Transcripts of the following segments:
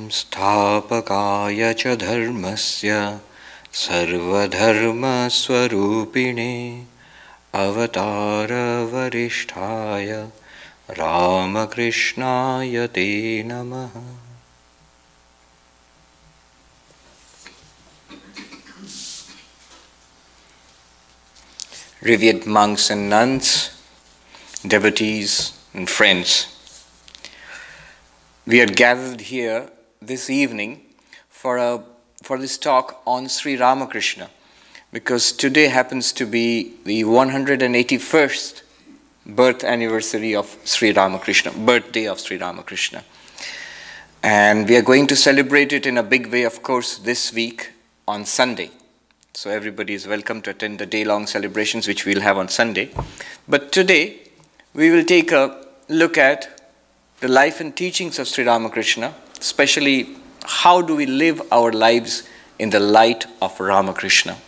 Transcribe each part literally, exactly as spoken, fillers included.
संस्थापकाय च धर्मस्य सर्वधर्मस्वरूपिणे अवतारवरिष्ठाय रामकृष्णाय ते नमः. Revered monks and nuns, devotees and friends, we are gathered here this evening for a for this talk on Sri Ramakrishna, because today happens to be the one hundred eighty-first birth anniversary of Sri Ramakrishna, birthday of Sri Ramakrishna. And we are going to celebrate it in a big way, of course, this week on Sunday. So everybody is welcome to attend the day-long celebrations which we'll have on Sunday. But today, we will take a look at the life and teachings of Sri Ramakrishna, especially how do we live our lives in the light of Ramakrishna.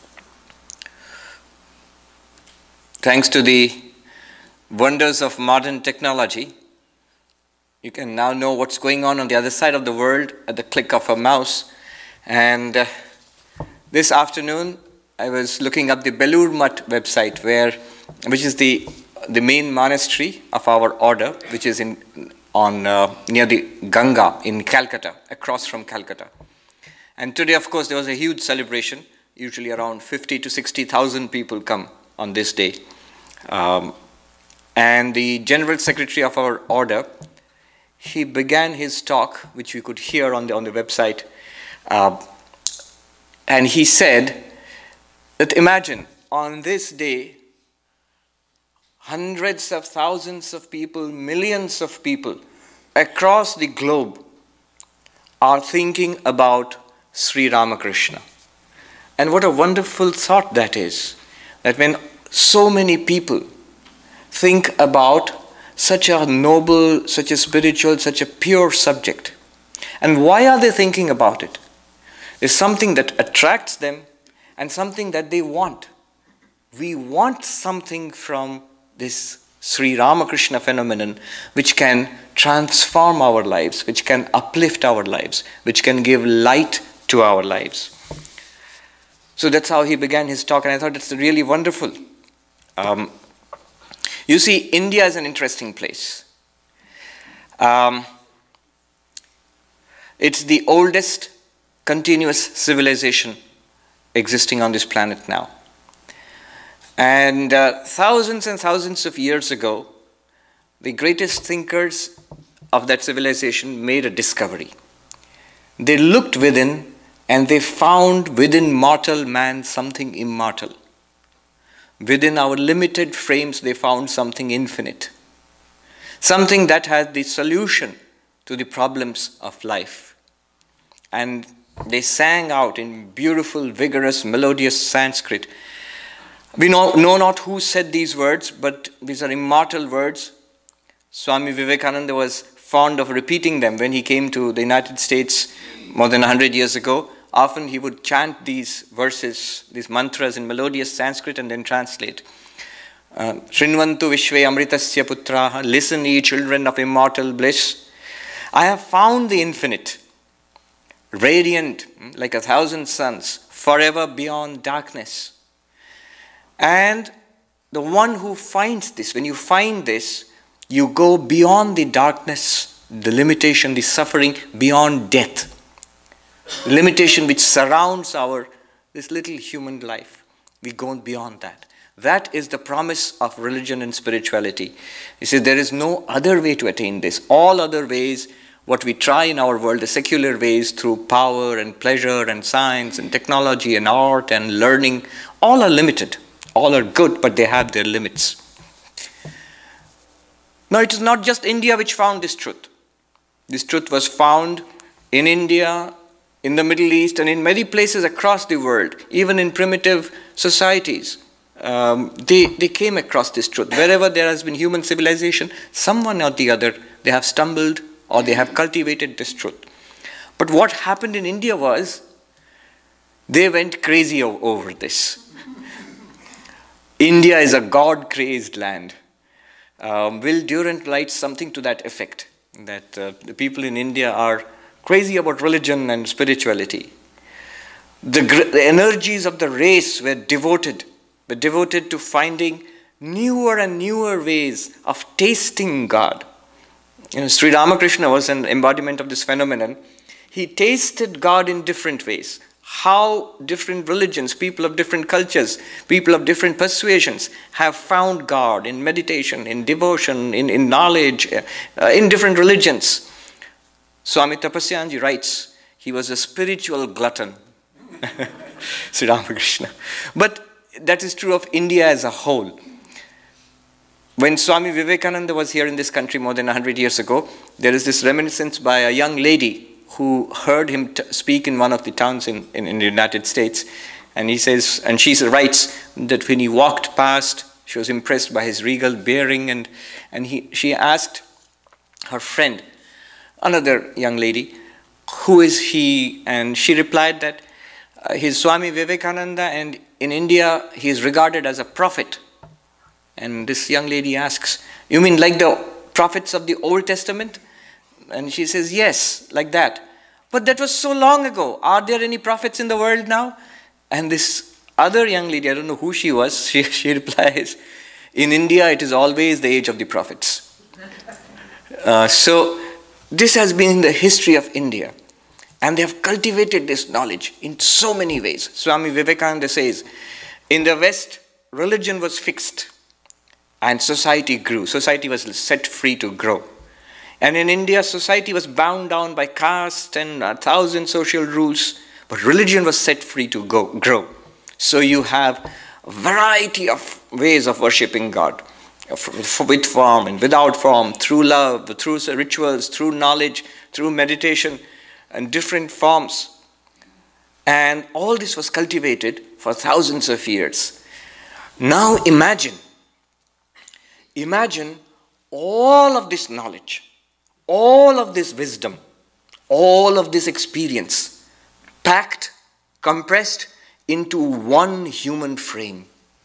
Thanks to the wonders of modern technology, you can now know what's going on on the other side of the world at the click of a mouse. And uh, this afternoon, I was looking up the Belur Mutt website, where, which is the the main monastery of our order, which is in on uh, near the Ganga in Calcutta, across from Calcutta. And today, of course, there was a huge celebration. Usually, around fifty to sixty thousand people come on this day. Um, and the General Secretary of our order, he began his talk, which we could hear on the on the website. Uh, And he said that imagine on this day, hundreds of thousands of people, millions of people across the globe are thinking about Sri Ramakrishna. And what a wonderful thought that is, that when so many people think about such a noble, such a spiritual, such a pure subject. And why are they thinking about it? There's something that attracts them and something that they want. We want something from this Sri Ramakrishna phenomenon which can transform our lives, which can uplift our lives, which can give light to our lives. So that's how he began his talk, and I thought it's really wonderful. Um, you see, India is an interesting place. Um, it's the oldest continuous civilization existing on this planet now. And uh, thousands and thousands of years ago, the greatest thinkers of that civilization made a discovery. They looked within and they found within mortal man something immortal. Within our limited frames, they found something infinite. Something that had the solution to the problems of life. And they sang out in beautiful, vigorous, melodious Sanskrit. We know, know not who said these words, but these are immortal words. Swami Vivekananda was fond of repeating them when he came to the United States more than a hundred years ago. Often he would chant these verses, these mantras in melodious Sanskrit and then translate. Shrinvantu Vishve Amritasya Putraha, listen ye children of immortal bliss. I have found the infinite, radiant like a thousand suns, forever beyond darkness. And the one who finds this, when you find this, you go beyond the darkness, the limitation, the suffering, beyond death. The limitation which surrounds our, this little human life. We go beyond that. That is the promise of religion and spirituality. He says there is no other way to attain this. All other ways, what we try in our world, the secular ways through power and pleasure and science and technology and art and learning, all are limited. All are good, but they have their limits. Now, it is not just India which found this truth. This truth was found in India, in the Middle East, and in many places across the world, even in primitive societies. Um, they, they came across this truth. Wherever there has been human civilization, someone or the other, they have stumbled or they have cultivated this truth. But what happened in India was, they went crazy over this. India is a God-crazed land. Um, Will Durant writes something to that effect, that uh, the people in India are crazy about religion and spirituality. The, the energies of the race were devoted, were devoted to finding newer and newer ways of tasting God. You know, Sri Ramakrishna was an embodiment of this phenomenon. He tasted God in different ways. How different religions, people of different cultures, people of different persuasions have found God in meditation, in devotion, in, in knowledge, uh, in different religions. Swami Sarvapriyananda writes, he was a spiritual glutton. Sri Ramakrishna. But that is true of India as a whole. When Swami Vivekananda was here in this country more than one hundred years ago, there is this reminiscence by a young lady who heard him t speak in one of the towns in, in, in the United States. And he says, and she writes that when he walked past, she was impressed by his regal bearing, and, and he, she asked her friend, another young lady, who is he? And she replied that uh, he is Swami Vivekananda, and in India he is regarded as a prophet. And this young lady asks, you mean like the prophets of the Old Testament? And she says, yes, like that. But that was so long ago. Are there any prophets in the world now? And this other young lady, I don't know who she was, she, she replies, in India it is always the age of the prophets. Uh, so this has been the history of India. And they have cultivated this knowledge in so many ways. Swami Vivekananda says, in the West, religion was fixed and society grew. Society was set free to grow. And in India, society was bound down by caste and a thousand social rules, but religion was set free to go, grow. So you have a variety of ways of worshipping God, with form and without form, through love, through rituals, through knowledge, through meditation, and different forms. And all this was cultivated for thousands of years. Now imagine, imagine all of this knowledge, all of this wisdom, all of this experience, packed, compressed into one human frame.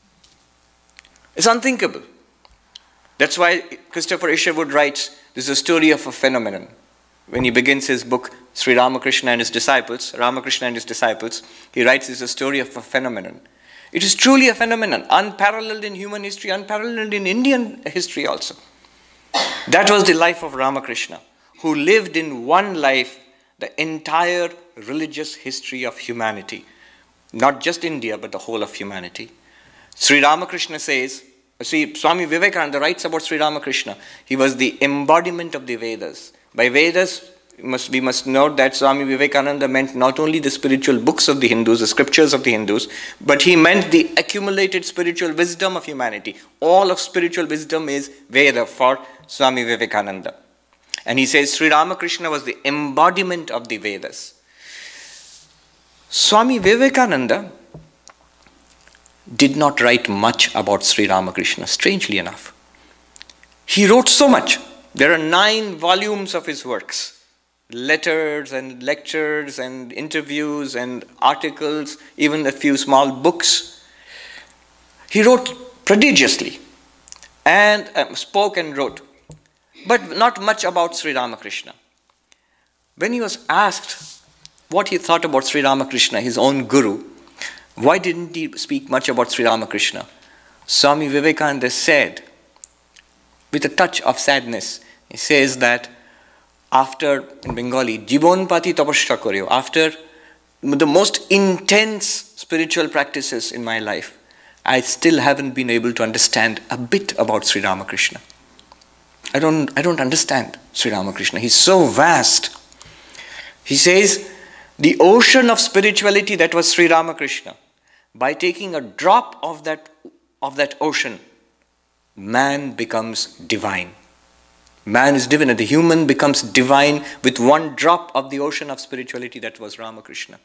It's unthinkable. That's why Christopher Isherwood writes, this is a story of a phenomenon. When he begins his book, Sri Ramakrishna and his disciples, Ramakrishna and his disciples, he writes this is a story of a phenomenon. It is truly a phenomenon, unparalleled in human history, unparalleled in Indian history also. That was the life of Ramakrishna, who lived in one life the entire religious history of humanity. Not just India, but the whole of humanity. Sri Ramakrishna says, see, Swami Vivekananda writes about Sri Ramakrishna. He was the embodiment of the Vedas. By Vedas, we must, we must note that Swami Vivekananda meant not only the spiritual books of the Hindus, the scriptures of the Hindus, but he meant the accumulated spiritual wisdom of humanity. All of spiritual wisdom is Veda for Swami Vivekananda. And he says Sri Ramakrishna was the embodiment of the Vedas. Swami Vivekananda did not write much about Sri Ramakrishna, strangely enough. He wrote so much. There are nine volumes of his works, letters and lectures and interviews and articles, even a few small books. He wrote prodigiously and um, spoke and wrote, but not much about Sri Ramakrishna. When he was asked what he thought about Sri Ramakrishna, his own guru, why didn't he speak much about Sri Ramakrishna? Swami Vivekananda said, with a touch of sadness, he says that after, in Bengali, Jibon Pati Tapasya Koryo, after the most intense spiritual practices in my life, I still haven't been able to understand a bit about Sri Ramakrishna. I don't, I don't understand Sri Ramakrishna. He's so vast. He says, the ocean of spirituality that was Sri Ramakrishna, by taking a drop of that, of that ocean, man becomes divine. Man is divine, and the human becomes divine with one drop of the ocean of spirituality that was Ramakrishna.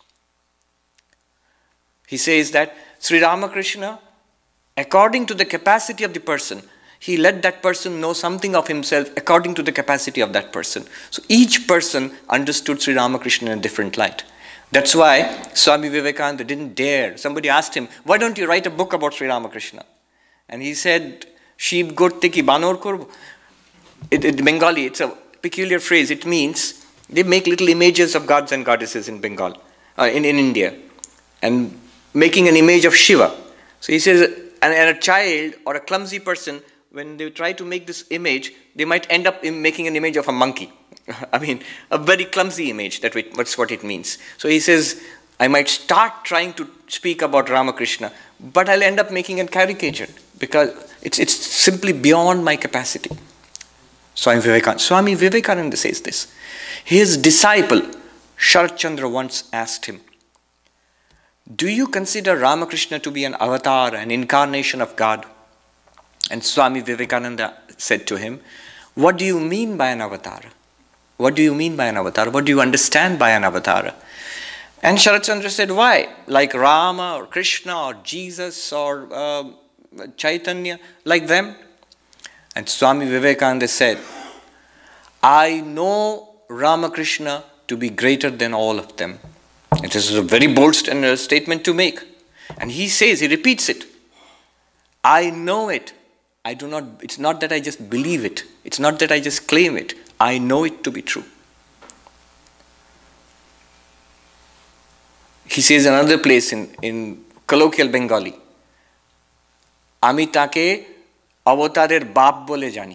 He says that Sri Ramakrishna, according to the capacity of the person, he let that person know something of himself according to the capacity of that person. So each person understood Sri Ramakrishna in a different light. That's why Swami Vivekananda didn't dare. Somebody asked him, why don't you write a book about Sri Ramakrishna? And he said, Sheep gorte ki banor korbo. In Bengali, it's a peculiar phrase. It means They make little images of gods and goddesses in Bengal, uh, in, in India, and making an image of Shiva. So he says, and, and a child or a clumsy person, when they try to make this image, they might end up in making an image of a monkey. I mean, a very clumsy image, that we, that's what it means. So he says, I might start trying to speak about Ramakrishna, but I'll end up making a caricature because it's, it's simply beyond my capacity. Swami Vivekananda, Swami Vivekananda says this. His disciple, Sharat Chandra, once asked him, do you consider Ramakrishna to be an avatar, an incarnation of God? And Swami Vivekananda said to him, what do you mean by an avatar? What do you mean by an avatar? What do you understand by an avatar? And Sharat Chandra said, why? Like Rama or Krishna or Jesus or uh, Chaitanya, like them? And Swami Vivekananda said, I know Ramakrishna to be greater than all of them. And this is a very bold statement to make. And he says, he repeats it. I know it. I do not, it's not that I just believe it. It's not that I just claim it. I know it to be true. He says another place in, in colloquial Bengali, Ami take avatarer bap bole jani.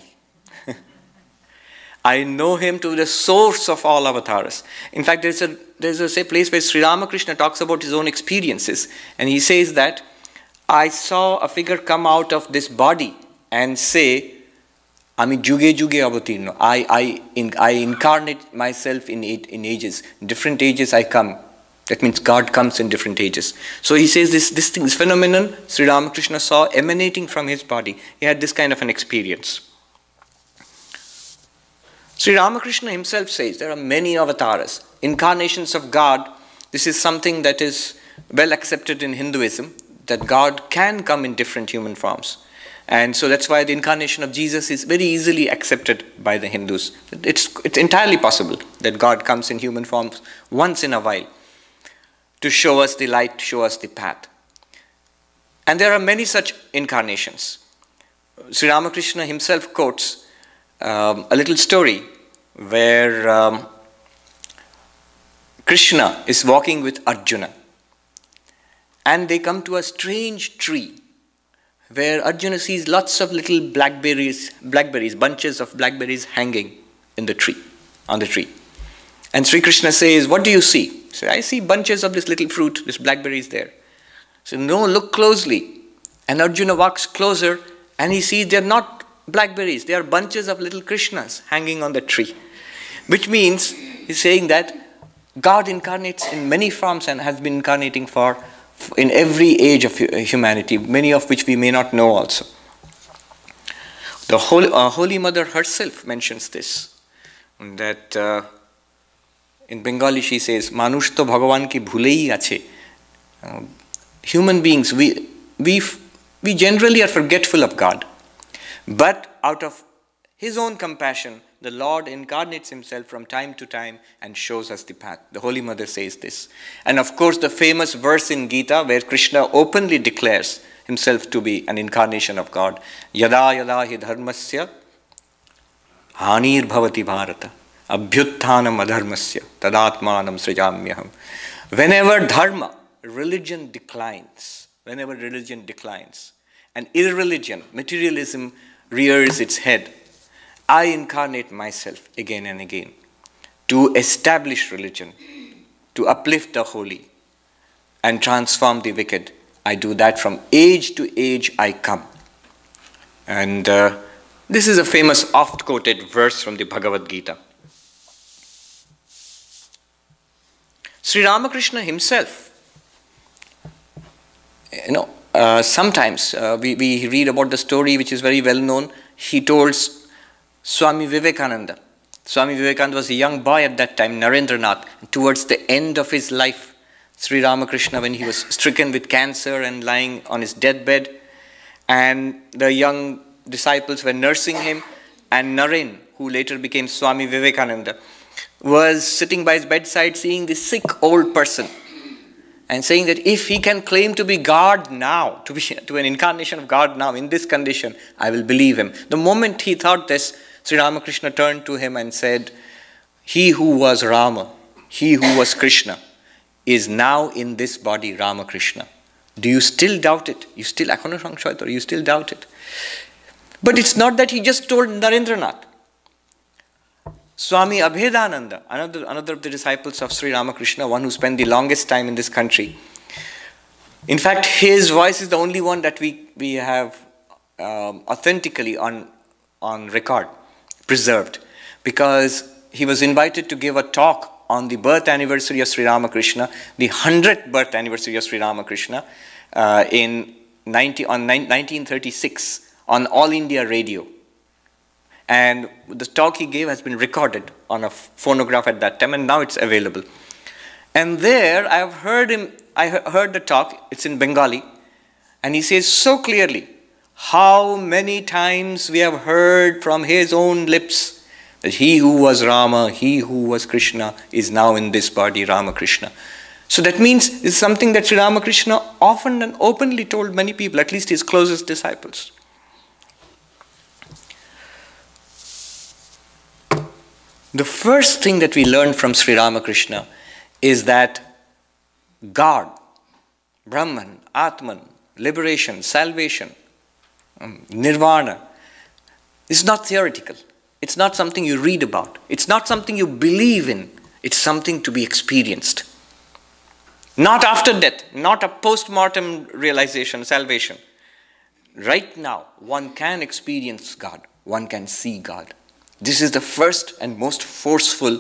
I know him to be the source of all avatars. In fact, there's a, there's a say, place where Sri Ramakrishna talks about his own experiences. And he says that, I saw a figure come out of this body and say, Ami juge juge avatirno. I, I, in, I incarnate myself in, eight, in ages. In different ages I come. That means God comes in different ages. So he says this, this, thing, this phenomenon Sri Ramakrishna saw emanating from his body. He had this kind of an experience. Sri Ramakrishna himself says there are many avatars, incarnations of God. This is something that is well accepted in Hinduism, that God can come in different human forms. And so that's why the incarnation of Jesus is very easily accepted by the Hindus. It's, it's entirely possible that God comes in human forms once in a while to show us the light, to show us the path. And there are many such incarnations. Sri Ramakrishna himself quotes Um, a little story where um, Krishna is walking with Arjuna and they come to a strange tree where Arjuna sees lots of little blackberries, blackberries, bunches of blackberries hanging in the tree, on the tree. And Sri Krishna says, what do you see? He says, I see bunches of this little fruit, this blackberries there. So no, look closely. And Arjuna walks closer and he sees they're not blackberries, they are bunches of little Krishnas hanging on the tree. Which means, he's saying that God incarnates in many forms and has been incarnating for in every age of humanity, many of which we may not know also. The Holy, uh, Holy Mother herself mentions this, that uh, in Bengali she says, Manush to Bhagavan ki bhulei ache. Uh, human beings, we, we, we generally are forgetful of God. But out of his own compassion, the Lord incarnates himself from time to time and shows us the path. The Holy Mother says this. And of course, the famous verse in Gita where Krishna openly declares himself to be an incarnation of God. Yada yada hi dharmasya hanir bhavati bharata abhyutthanam adharmasya tadatmanam srijamyaham. Whenever dharma, religion declines, whenever religion declines, and irreligion, materialism, rears its head, I incarnate myself again and again to establish religion, to uplift the holy and transform the wicked. I do that from age to age I come. And uh, this is a famous oft-quoted verse from the Bhagavad Gita. Sri Ramakrishna himself, you know, Uh, sometimes uh, we, we read about the story which is very well known. He told Swami Vivekananda. Swami Vivekananda was a young boy at that time, Narendranath. Towards the end of his life, Sri Ramakrishna, when he was stricken with cancer and lying on his deathbed, and the young disciples were nursing him, and Naren, who later became Swami Vivekananda, was sitting by his bedside seeing this sick old person and saying that if he can claim to be God now, to be to an incarnation of God now in this condition, I will believe him. The moment he thought this, Sri Ramakrishna turned to him and said, He who was Rama, he who was Krishna, is now in this body Ramakrishna. Do you still doubt it? You still, or you still doubt it? But it's not that he just told Narendranath. Swami Abhedananda, another, another of the disciples of Sri Ramakrishna, one who spent the longest time in this country. In fact, his voice is the only one that we, we have um, authentically on, on record, preserved, because he was invited to give a talk on the birth anniversary of Sri Ramakrishna, the hundredth birth anniversary of Sri Ramakrishna, uh, in ninety, on nineteen thirty-six on All India Radio. And the talk he gave has been recorded on a phonograph at that time, and now it's available. And there, I have heard him, I heard the talk, it's in Bengali, and he says so clearly, how many times we have heard from his own lips that he who was Rama, he who was Krishna, is now in this body, Ramakrishna. So that means it's something that Sri Ramakrishna often and openly told many people, at least his closest disciples. The first thing that we learn from Sri Ramakrishna is that God, Brahman, Atman, liberation, salvation, um, nirvana, is not theoretical. It's not something you read about. It's not something you believe in. It's something to be experienced. Not after death, not a post-mortem realization, salvation. Right now, one can experience God. One can see God. This is the first and most forceful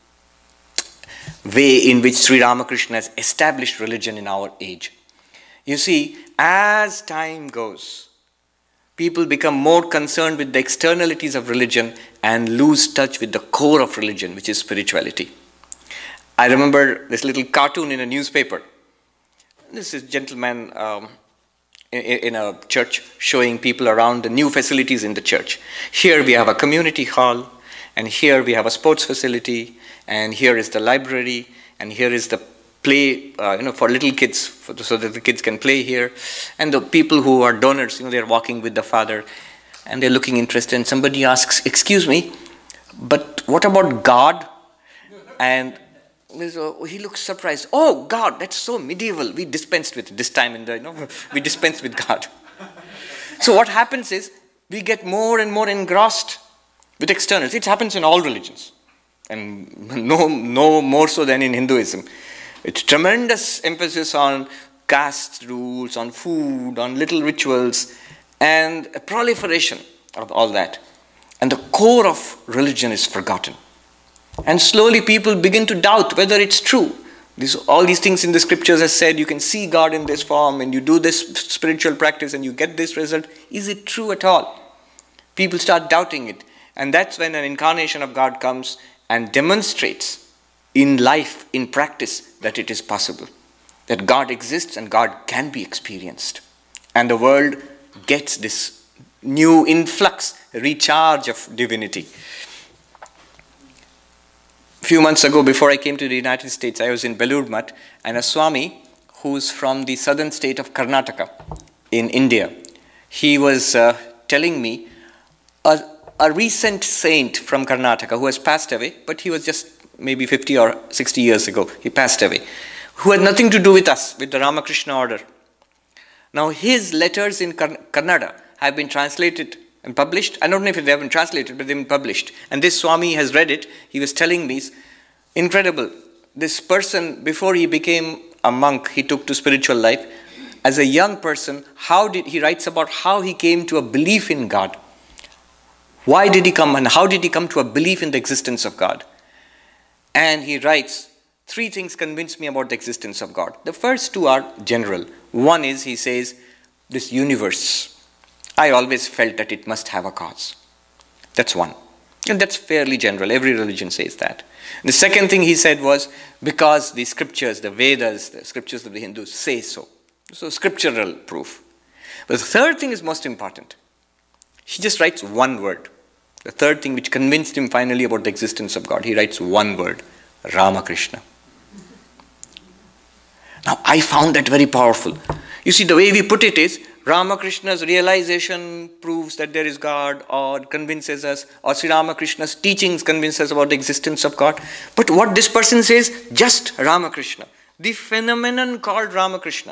way in which Sri Ramakrishna has established religion in our age. You see, as time goes, people become more concerned with the externalities of religion and lose touch with the core of religion, which is spirituality. I remember this little cartoon in a newspaper. This is a gentleman um, in, in a church showing people around the new facilities in the church. Here we have a community hall, and here we have a sports facility, and here is the library, and here is the play, uh, you know, for little kids, for the, so that the kids can play here. And the people who are donors, you know, they're walking with the father, and they're looking interested, and somebody asks, excuse me, but what about God? And he looks surprised. Oh, God, that's so medieval. We dispensed with it this time in the, you know, we dispensed with God. So what happens is, we get more and more engrossed with externals. It happens in all religions, and no, no more so than in Hinduism. It's tremendous emphasis on caste rules, on food, on little rituals, and a proliferation of all that. And the core of religion is forgotten. And slowly people begin to doubt whether it's true. This, all these things in the scriptures are said, you can see God in this form, and you do this spiritual practice and you get this result. Is it true at all? People start doubting it. And that's when an incarnation of God comes and demonstrates in life, in practice, that it is possible. That God exists and God can be experienced. And the world gets this new influx, recharge of divinity. A few months ago, before I came to the United States, I was in Belur Math, and a Swami who's from the southern state of Karnataka in India, he was uh, telling me a, a recent saint from Karnataka who has passed away, but he was just maybe fifty or sixty years ago, he passed away, who had nothing to do with us, with the Ramakrishna order. Now his letters in Kannada have been translated and published. I don't know if they have been translated, but they've been published. And this Swami has read it. He was telling me, incredible. This person, before he became a monk, he took to spiritual life. As a young person, how did he writes about how he came to a belief in God. Why did he come, and how did he come to a belief in the existence of God? And he writes, three things convince me about the existence of God. The first two are general. One is, he says, this universe. I always felt that it must have a cause. That's one. And that's fairly general. Every religion says that. The second thing he said was, because the scriptures, the Vedas, the scriptures of the Hindus say so. So scriptural proof. But the third thing is most important. He just writes one word. The third thing which convinced him finally about the existence of God, he writes one word, Ramakrishna. Now I found that very powerful. You see, the way we put it is, Ramakrishna's realization proves that there is God, or convinces us, or Sri Ramakrishna's teachings convince us about the existence of God. But what this person says, just Ramakrishna, the phenomenon called Ramakrishna.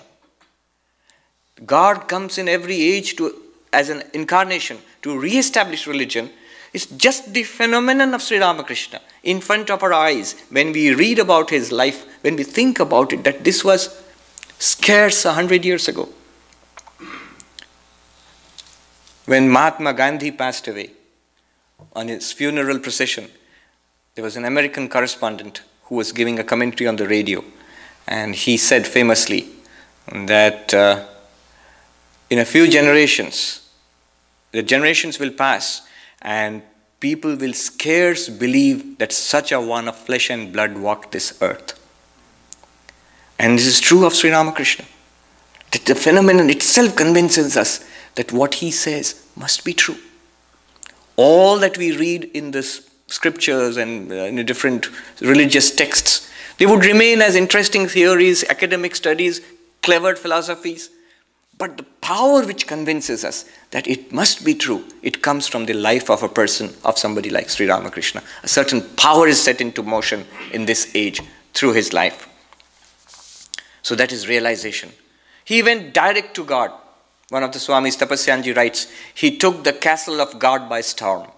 God comes in every age to, as an incarnation to re-establish religion. It's just the phenomenon of Sri Ramakrishna in front of our eyes when we read about his life, when we think about it, that this was scarce a hundred years ago. When Mahatma Gandhi passed away, on his funeral procession, there was an American correspondent who was giving a commentary on the radio, and he said famously that uh, in a few generations, the generations will pass and people will scarce believe that such a one of flesh and blood walked this earth. And this is true of Sri Ramakrishna. That the phenomenon itself convinces us that what he says must be true. All that we read in the scriptures and uh, in the different religious texts, they would remain as interesting theories, academic studies, clever philosophies. But the power which convinces us that it must be true, it comes from the life of a person, of somebody like Sri Ramakrishna. A certain power is set into motion in this age through his life. So that is realization. He went direct to God. One of the Swamis, Tapasyanji, writes, he took the castle of God by storm.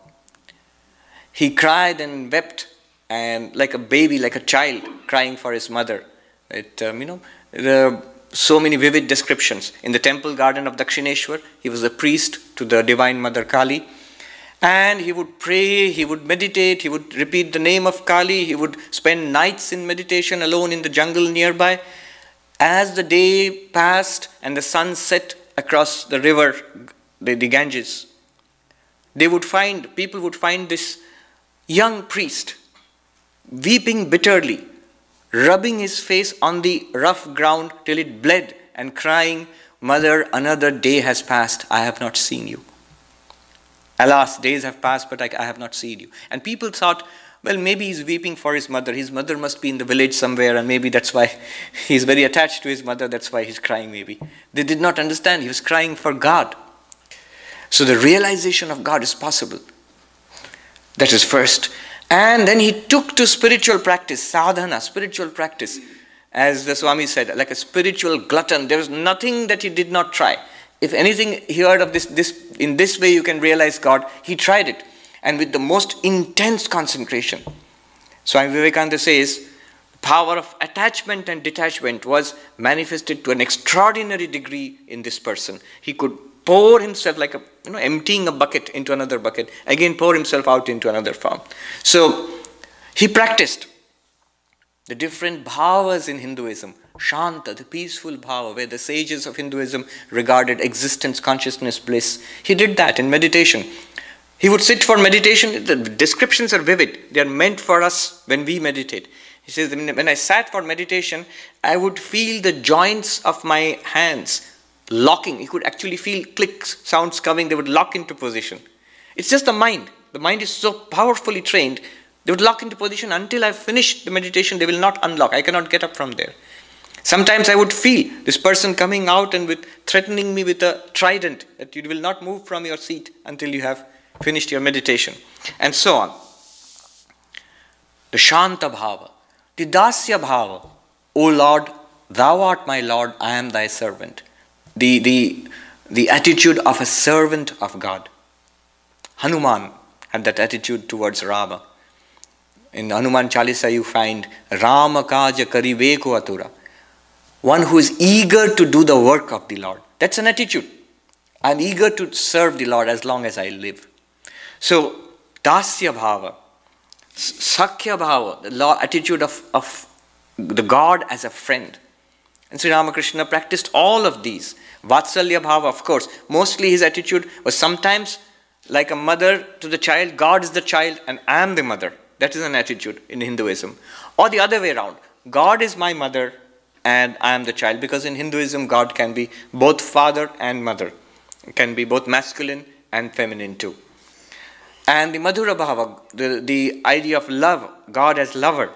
He cried and wept, and like a baby, like a child crying for his mother. It, um, you know, the, so many vivid descriptions. In the temple garden of Dakshineshwar, he was a priest to the Divine Mother Kali. And he would pray, he would meditate, he would repeat the name of Kali, he would spend nights in meditation alone in the jungle nearby. As the day passed and the sun set across the river, the, the Ganges, they would find, people would find this young priest weeping bitterly, rubbing his face on the rough ground till it bled and crying, "Mother, another day has passed, I have not seen you. Alas, days have passed, but I, I have not seen you." And people thought, well, maybe he's weeping for his mother. His mother must be in the village somewhere, and maybe that's why he's very attached to his mother. That's why he's crying, maybe. They did not understand. He was crying for God. So the realization of God is possible. That is first. And then he took to spiritual practice, sadhana, spiritual practice. As the Swami said, like a spiritual glutton. There was nothing that he did not try. If anything he heard of this, this, in this way you can realize God, he tried it. And with the most intense concentration. Swami Vivekananda says, the power of attachment and detachment was manifested to an extraordinary degree in this person. He could pour himself like a, you know, emptying a bucket into another bucket, again pour himself out into another form. So he practiced the different bhavas in Hinduism. Shanta, the peaceful bhava, where the sages of Hinduism regarded existence, consciousness, bliss. He did that in meditation. He would sit for meditation. The descriptions are vivid. They are meant for us when we meditate. He says, when I sat for meditation, I would feel the joints of my hands locking. He could actually feel clicks, sounds coming. They would lock into position. It's just the mind. The mind is so powerfully trained. They would lock into position until I finish the meditation. They will not unlock. I cannot get up from there. Sometimes I would feel this person coming out and with threatening me with a trident that you will not move from your seat until you have finished your meditation, and so on. The Shanta Bhava, the Dasya Bhava, O Lord, thou art my Lord, I am thy servant. The, the, the attitude of a servant of God. Hanuman had that attitude towards Rama. In Hanuman Chalisa you find Rama Kaja Kariveko Atura, one who is eager to do the work of the Lord. That's an attitude. I'm eager to serve the Lord as long as I live. So, Dasya Bhava, Sakhya Bhava, the law, attitude of, of the God as a friend. And Sri Ramakrishna practiced all of these. Vatsalya Bhava, of course, mostly his attitude was sometimes like a mother to the child. God is the child and I am the mother. That is an attitude in Hinduism. Or the other way around. God is my mother and I am the child. Because in Hinduism, God can be both father and mother. It can be both masculine and feminine too. And the Madhura Bhava, the, the idea of love, God as lover.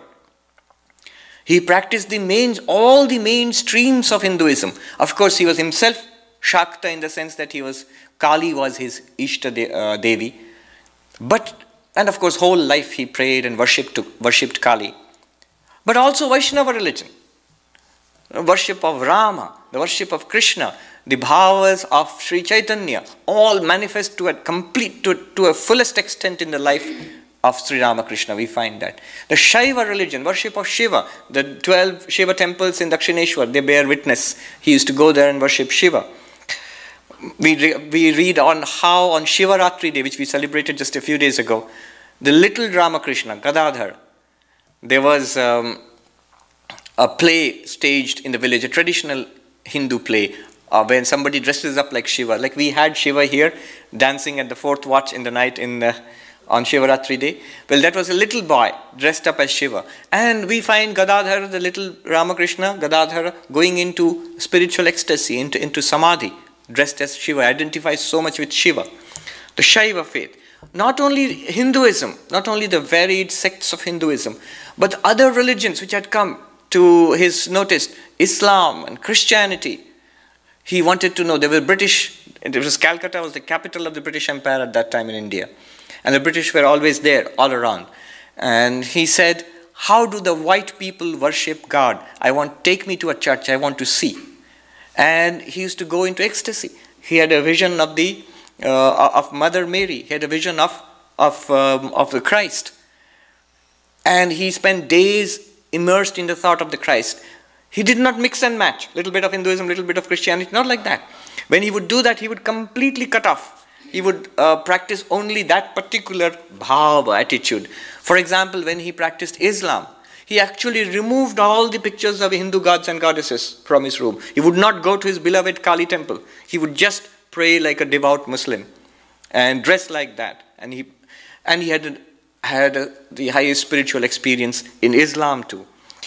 He practiced the main, all the main streams of Hinduism. Of course, he was himself Shakta in the sense that he was, Kali was his Ishta de, uh, Devi. But, and of course, whole life he prayed and worshipped, to, worshipped Kali. But also Vaishnava religion, worship of Rama, the worship of Krishna, the bhavas of Sri Chaitanya, all manifest to a complete, to, to a fullest extent in the life of Sri Ramakrishna. We find that. The Shaiva religion, worship of Shiva, the twelve Shiva temples in Dakshineshwar, they bear witness. He used to go there and worship Shiva. We, re, we read on how on Shivaratri day, which we celebrated just a few days ago, the little Ramakrishna, Gadadhar, there was um, a play staged in the village, a traditional Hindu play, uh, when somebody dresses up like Shiva. Like we had Shiva here dancing at the fourth watch in the night in the, on Shivaratri day. Well, that was a little boy dressed up as Shiva. And we find Gadadhar, the little Ramakrishna, Gadadhar, going into spiritual ecstasy, into, into samadhi, dressed as Shiva, identifies so much with Shiva. The Shaiva faith. Not only Hinduism, not only the varied sects of Hinduism, but other religions which had come to his notice, Islam and Christianity. He wanted to know. There were British, it was Calcutta was the capital of the British Empire at that time in India. And the British were always there, all around. And he said, how do the white people worship God? I want, take me to a church, I want to see. And he used to go into ecstasy. He had a vision of the uh, of Mother Mary. He had a vision of of um, of the Christ, and he spent days immersed in the thought of the Christ. He did not mix and match, little bit of Hinduism, little bit of Christianity, not like that. When he would do that, he would completely cut off. He would uh, practice only that particular bhava, attitude. For example, when he practiced Islam, he actually removed all the pictures of Hindu gods and goddesses from his room. He would not go to his beloved Kali temple. He would just pray like a devout Muslim and dress like that. And he, and he had, a, had a, the highest spiritual experience in Islam too.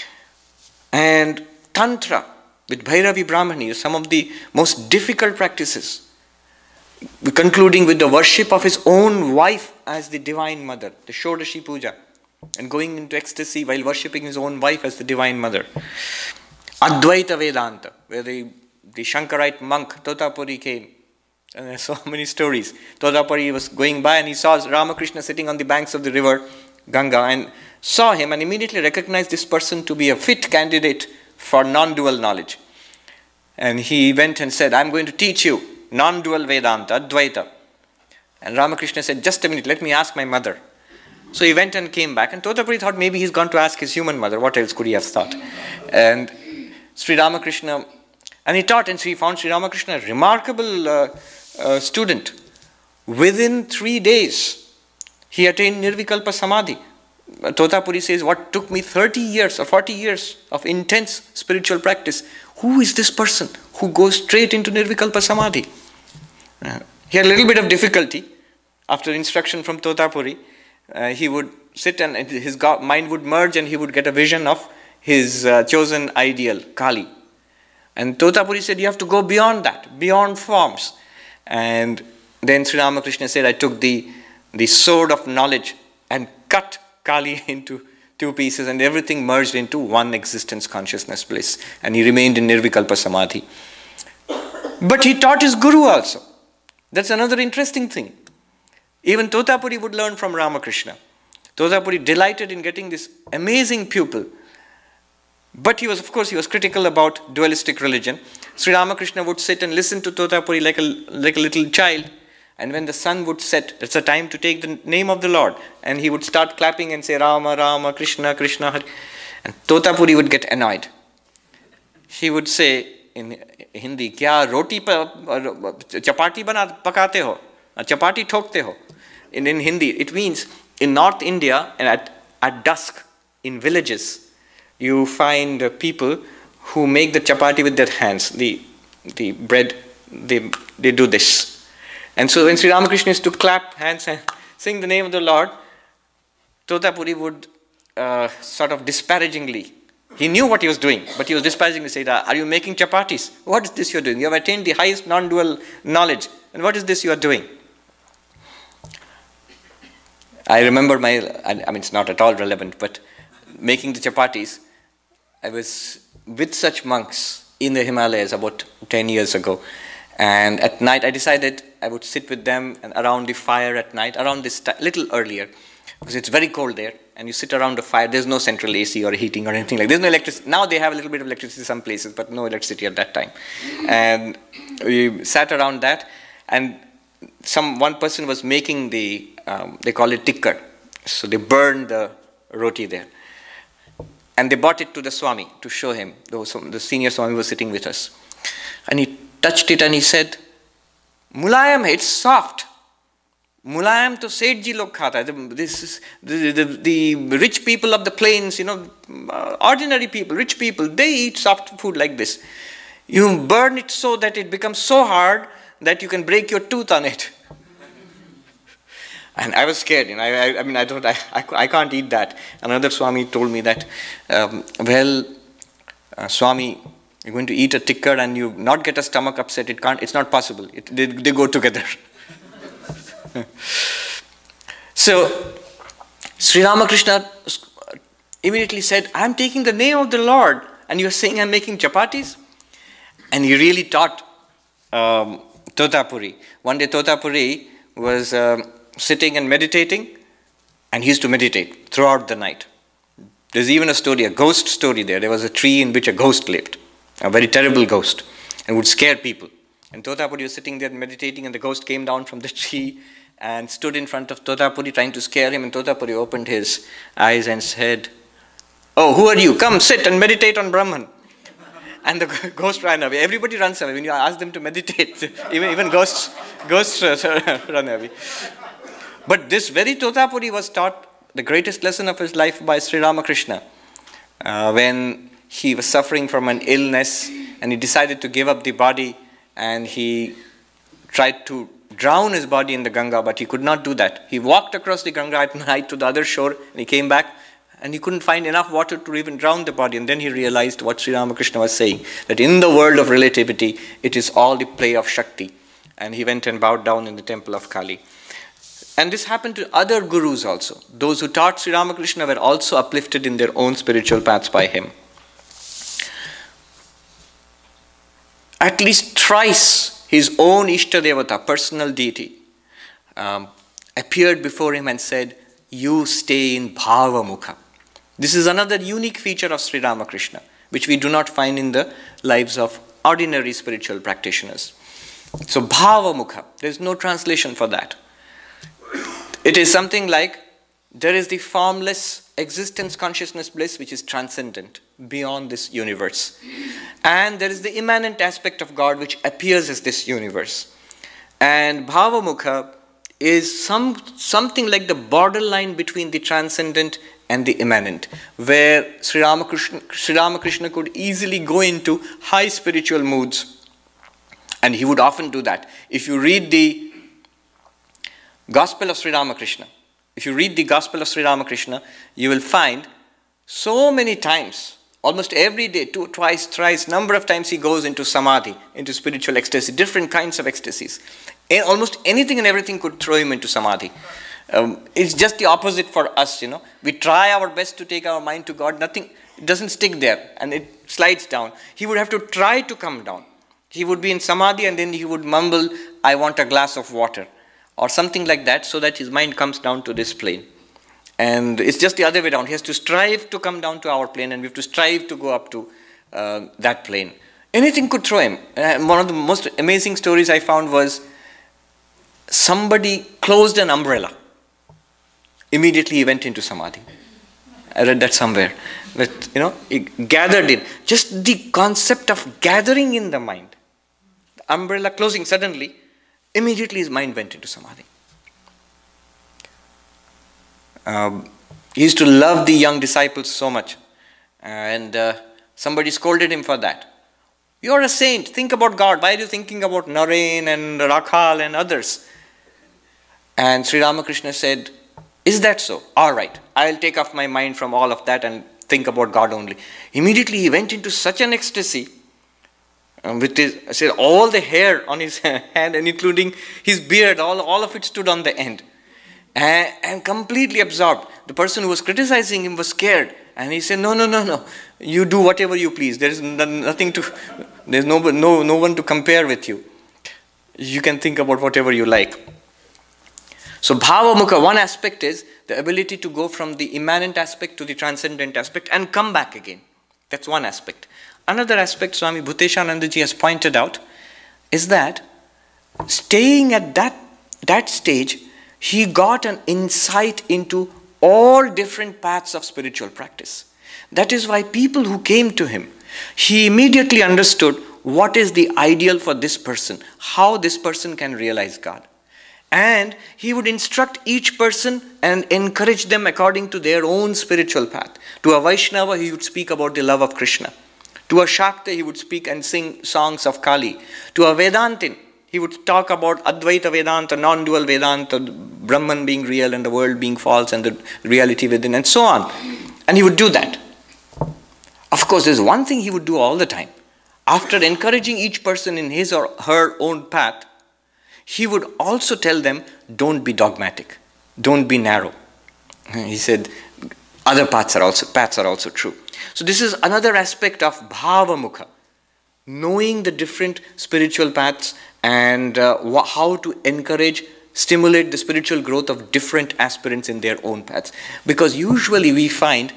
And Tantra with Bhairavi Brahmani, some of the most difficult practices, concluding with the worship of his own wife as the Divine Mother, the Shodashi Puja, and going into ecstasy while worshipping his own wife as the Divine Mother. Advaita Vedanta, where the, the Shankarite monk Totapuri came. And there are so many stories. Totapuri was going by and he saw Ramakrishna sitting on the banks of the river Ganga and saw him and immediately recognized this person to be a fit candidate for non-dual knowledge. And he went and said, I'm going to teach you non-dual Vedanta, Advaita. And Ramakrishna said, just a minute, let me ask my mother. So he went and came back, and Totapuri thought maybe he's gone to ask his human mother. What else could he have thought? And Sri Ramakrishna, and he taught, and he found Sri Ramakrishna a remarkable uh, uh, student. Within three days, he attained Nirvikalpa Samadhi. Totapuri says, what took me thirty years or forty years of intense spiritual practice, who is this person who goes straight into Nirvikalpa Samadhi? Uh, he had a little bit of difficulty after instruction from Totapuri. Uh, he would sit and his God, mind would merge and he would get a vision of his uh, chosen ideal, Kali. And Totapuri said, you have to go beyond that, beyond forms. And then Sri Ramakrishna said, I took the, the sword of knowledge and cut Kali into two pieces and everything merged into one existence, consciousness, bliss. And he remained in Nirvikalpa Samadhi. But he taught his guru also. That's another interesting thing. Even Totapuri would learn from Ramakrishna. Totapuri delighted in getting this amazing pupil. But he was, of course, he was critical about dualistic religion. Sri Ramakrishna would sit and listen to Totapuri like a, like a little child. And when the sun would set, that's the time to take the name of the Lord. And he would start clapping and say, Rama, Rama, Krishna, Krishna, Hari. And Totapuri would get annoyed. He would say in Hindi, Kya roti pa, chapati bana pakate ho? Chapati thokte ho? In, in Hindi, it means in North India and at, at dusk in villages, you find uh, people who make the chapati with their hands, the, the bread, they, they do this. And so when Sri Ramakrishna used to clap hands and sing the name of the Lord, Totapuri would uh, sort of disparagingly, he knew what he was doing, but he was disparagingly saying, are you making chapatis? What is this you are doing? You have attained the highest non-dual knowledge. And what is this you are doing? I remember my, I mean, it's not at all relevant, but making the chapatis, I was with such monks in the Himalayas about ten years ago. And at night, I decided I would sit with them and around the fire at night, around this time, little earlier, because it's very cold there, and you sit around the fire. There's no central A C or heating or anything like that. There's no electricity. Now they have a little bit of electricity in some places, but no electricity at that time. And we sat around that, and some one person was making the, um, they call it tikkar. So they burned the roti there. And they brought it to the Swami to show him. The senior Swami was sitting with us. And he touched it and he said, Mulayam hai, it's soft. Mulayam to Sethji log khata hai. This is the, the, the rich people of the plains, you know, uh, ordinary people, rich people, they eat soft food like this. You burn it so that it becomes so hard that you can break your tooth on it. And I was scared, you know, I, I, I mean, I, don't, I, I, I can't eat that. Another Swami told me that, um, well, uh, Swami, you're going to eat a tikkar and you not get a stomach upset. It can't, it's not possible. It, they, they go together. So, Sri Ramakrishna immediately said, I'm taking the name of the Lord and you're saying I'm making chapatis? And he really taught um, Totapuri. One day Totapuri was um, sitting and meditating, and he used to meditate throughout the night. There's even a story, a ghost story there. There was a tree in which a ghost lived, a very terrible ghost, and would scare people. And Totapuri was sitting there meditating, and the ghost came down from the tree and stood in front of Totapuri trying to scare him, and Totapuri opened his eyes and said, oh, who are you? Come sit and meditate on Brahman. And the ghost ran away. Everybody runs away when you ask them to meditate. even, even ghosts, ghosts run away. But this very Totapuri was taught the greatest lesson of his life by Sri Ramakrishna uh, when he was suffering from an illness and he decided to give up the body, and he tried to drown his body in the Ganga, but he could not do that. He walked across the Ganga at night to the other shore, and he came back and he couldn't find enough water to even drown the body. And then he realized what Sri Ramakrishna was saying, that in the world of relativity, it is all the play of Shakti. And he went and bowed down in the temple of Kali. And this happened to other gurus also. Those who taught Sri Ramakrishna were also uplifted in their own spiritual paths by him. At least thrice, his own Ishtadevata, personal deity, um, appeared before him and said, you stay in Bhava Mukha. This is another unique feature of Sri Ramakrishna, which we do not find in the lives of ordinary spiritual practitioners. So Bhava Mukha, there is no translation for that. It is something like, there is the formless existence consciousness bliss which is transcendent, beyond this universe. And there is the immanent aspect of God which appears as this universe. And Bhava Mukha is some, something like the borderline between the transcendent and the immanent, where Sri Ramakrishna, Sri Ramakrishna could easily go into high spiritual moods. And he would often do that. If you read the Gospel of Sri Ramakrishna, if you read the Gospel of Sri Ramakrishna, you will find so many times, almost every day, two, twice, thrice, number of times he goes into samadhi, into spiritual ecstasy, different kinds of ecstasies. And almost anything and everything could throw him into samadhi. Um, it's just the opposite for us, you know. We try our best to take our mind to God, nothing, it doesn't stick there and it slides down. He would have to try to come down. He would be in samadhi and then he would mumble, I want a glass of water, or something like that, so that his mind comes down to this plane. And it's just the other way down. He has to strive to come down to our plane, and we have to strive to go up to uh, that plane. Anything could throw him. And one of the most amazing stories I found was somebody closed an umbrella. Immediately he went into samadhi. I read that somewhere. That, you know, he gathered in. Just the concept of gathering in the mind. The umbrella closing suddenly, immediately his mind went into samadhi. Um, he used to love the young disciples so much. And uh, somebody scolded him for that. You're a saint. Think about God. Why are you thinking about Naren and Rakhal and others? And Sri Ramakrishna said, is that so? All right. I'll take off my mind from all of that and think about God only. Immediately he went into such an ecstasy um, with his, I said, all the hair on his hand and including his beard, all, all of it stood on the end. And, and completely absorbed. The person who was criticizing him was scared. And he said, no, no, no, no. You do whatever you please. There is nothing to, there's no, no, no one to compare with you. You can think about whatever you like. So bhavamukha, one aspect is the ability to go from the immanent aspect to the transcendent aspect and come back again. That's one aspect. Another aspect Swami Bhuteshanandaji has pointed out is that staying at that, that stage, he got an insight into all different paths of spiritual practice. That is why people who came to him, he immediately understood what is the ideal for this person, how this person can realize God. And he would instruct each person and encourage them according to their own spiritual path. To a Vaishnava, he would speak about the love of Krishna. To a Shakta, he would speak and sing songs of Kali. To a Vedantin, he would talk about Advaita Vedanta, non-dual Vedanta, Brahman being real and the world being false and the reality within, and so on. And he would do that. Of course, there's one thing he would do all the time. After encouraging each person in his or her own path, he would also tell them, don't be dogmatic, don't be narrow. He said, other paths are also, paths are also true. So this is another aspect of bhavamukha, knowing the different spiritual paths and uh, how to encourage, stimulate the spiritual growth of different aspirants in their own paths. Because usually we find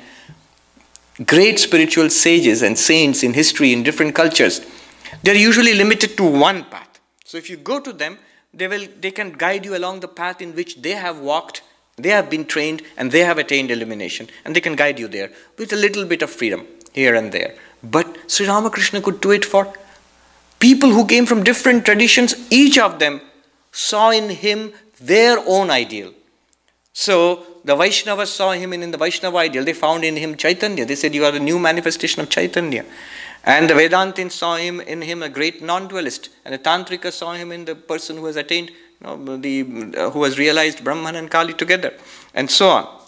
great spiritual sages and saints in history in different cultures, they're usually limited to one path. So if you go to them, they will, they can guide you along the path in which they have walked, they have been trained, and they have attained illumination, and they can guide you there with a little bit of freedom here and there. But Sri Ramakrishna could do it for people who came from different traditions. Each of them saw in him their own ideal. So the Vaishnavas saw him in, in the Vaishnava ideal. They found in him Chaitanya. They said, you are the new manifestation of Chaitanya. And the Vedantins saw him in him a great non-dualist. And the Tantrikas saw him in the person who has attained, you know, the, uh, who has realized Brahman and Kali together. And so on.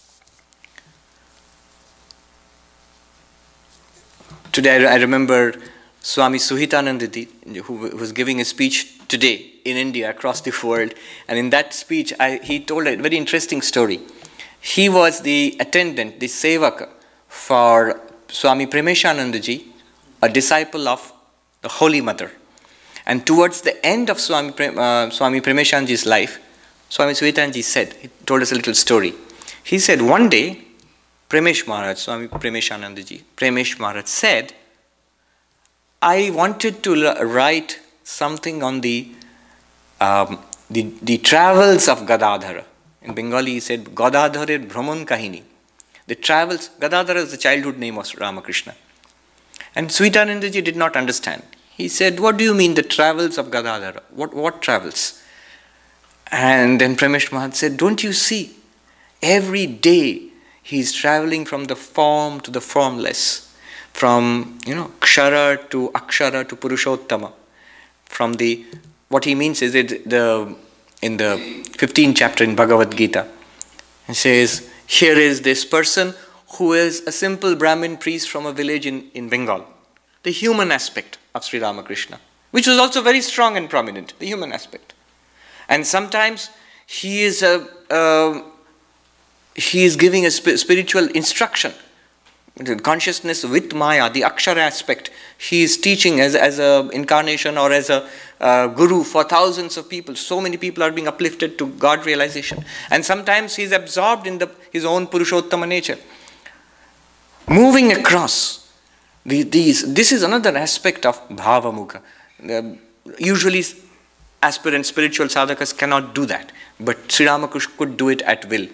Today I remember Swami Suhitanandji, who was giving a speech today in India, across the world. And in that speech, I, he told a very interesting story. He was the attendant, the sevaka for Swami Premeshanandaji, a disciple of the Holy Mother. And towards the end of Swami, uh, Swami Premeshanandaji's life, Swami Suhitanandji said, he told us a little story. He said, one day, Premesh Maharaj, Swami Premeshanandaji, Premesh Maharaj said, I wanted to write something on the, um, the, the travels of Gadadhara. In Bengali, he said, Gadadharer Brahman Kahini. The travels, Gadadhara is the childhood name of Ramakrishna. And Suhitanandaji did not understand. He said, what do you mean, the travels of Gadadhara? What, what travels? And then Premesh Maharaj said, don't you see? Every day he is traveling from the form to the formless. From, you know, Kshara to Akshara to Purushottama. From the, what he means is it the, in the fifteenth chapter in Bhagavad Gita, he says, here is this person who is a simple Brahmin priest from a village in, in Bengal. The human aspect of Sri Ramakrishna, which was also very strong and prominent, the human aspect. And sometimes he is, a, uh, he is giving a sp spiritual instruction, the consciousness with Maya, the Akshara aspect. He is teaching as, as an incarnation or as a uh, guru for thousands of people. So many people are being uplifted to God realization. And sometimes he is absorbed in the, his own Purushottama nature. Moving across the, these, this is another aspect of Bhavamukha. Uh, usually aspirant spiritual sadhakas cannot do that, but Sri Ramakrishna could do it at will.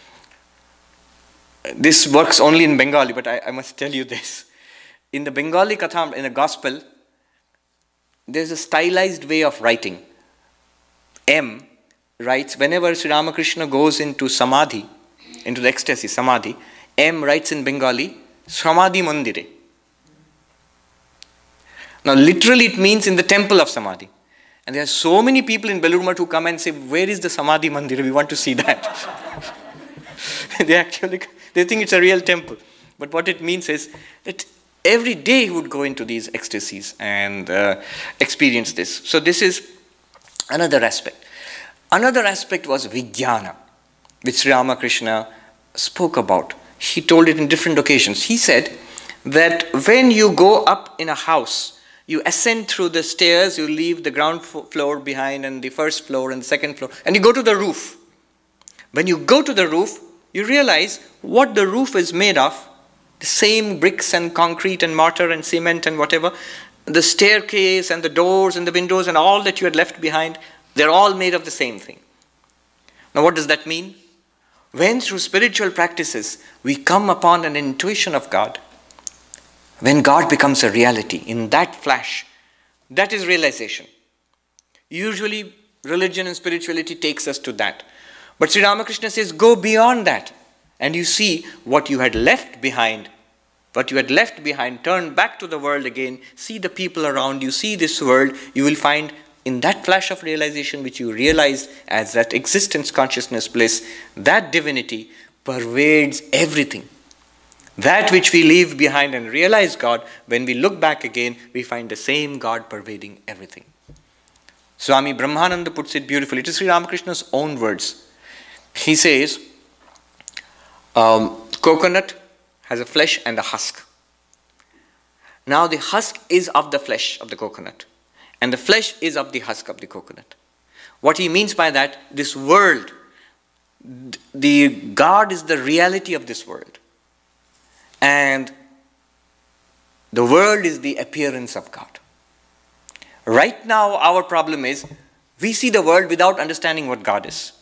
This works only in Bengali, but I, I must tell you this. In the Bengali Katham, in the Gospel, there's a stylized way of writing. M writes, whenever Sri Ramakrishna goes into Samadhi, into the ecstasy, Samadhi, M writes in Bengali, Samadhi Mandire. Now literally it means in the temple of Samadhi. And there are so many people in Belur Math who come and say, where is the Samadhi Mandira? We want to see that. They actually, they think it's a real temple. But what it means is that every day he would go into these ecstasies and uh, experience this. So this is another aspect. Another aspect was Vijnana, which Sri Ramakrishna spoke about. He told it in different occasions. He said that when you go up in a house, You ascend through the stairs, you leave the ground floor behind and the first floor and the second floor, and you go to the roof. When you go to the roof, you realize what the roof is made of, the same bricks and concrete and mortar and cement and whatever, the staircase and the doors and the windows and all that you had left behind, they're all made of the same thing. Now what does that mean? When through spiritual practices we come upon an intuition of God, when God becomes a reality, in that flash, that is realization. Usually religion and spirituality takes us to that. But Sri Ramakrishna says, go beyond that. And you see what you had left behind, what you had left behind, turn back to the world again, see the people around you, see this world, you will find in that flash of realization which you realize as that existence, consciousness, bliss, that divinity pervades everything. That which we leave behind and realize God, when we look back again, we find the same God pervading everything. Swami Brahmananda puts it beautifully. It is Sri Ramakrishna's own words. He says, um, coconut has a flesh and a husk. Now the husk is of the flesh of the coconut, and the flesh is of the husk of the coconut. What he means by that, this world, the God is the reality of this world. And the world is the appearance of God. Right now, our problem is, we see the world without understanding what God is.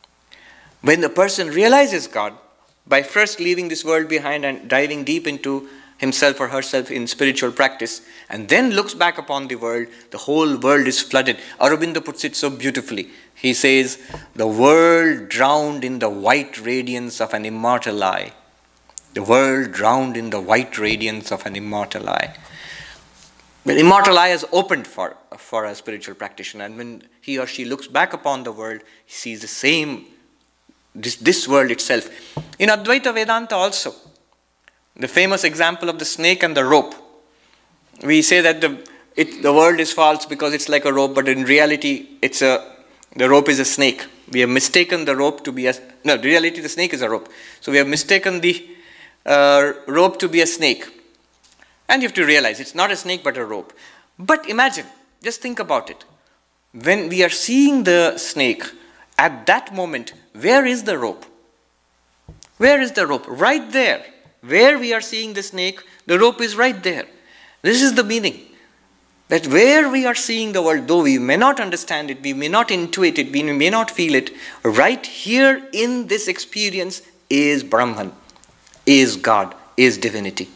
When the person realizes God, by first leaving this world behind and diving deep into himself or herself in spiritual practice, and then looks back upon the world, the whole world is flooded. Aurobindo puts it so beautifully. He says, the world drowned in the white radiance of an immortal eye. The world drowned in the white radiance of an immortal eye. The immortal eye is opened for, for a spiritual practitioner, and when he or she looks back upon the world, he sees the same, this, this world itself. In Advaita Vedanta also, the famous example of the snake and the rope. We say that the, it, the world is false because it's like a rope, but in reality, it's a, the rope is a snake. We have mistaken the rope to be a, no, in reality the snake is a rope. So we have mistaken the Uh, rope to be a snake. And you have to realize it's not a snake but a rope. But imagine, just think about it. When we are seeing the snake, at that moment, where is the rope? Where is the rope? Right there. Where we are seeing the snake, the rope is right there. This is the meaning. That where we are seeing the world, though we may not understand it, we may not intuit it, we may not feel it, right here in this experience is Brahman, is God, is divinity.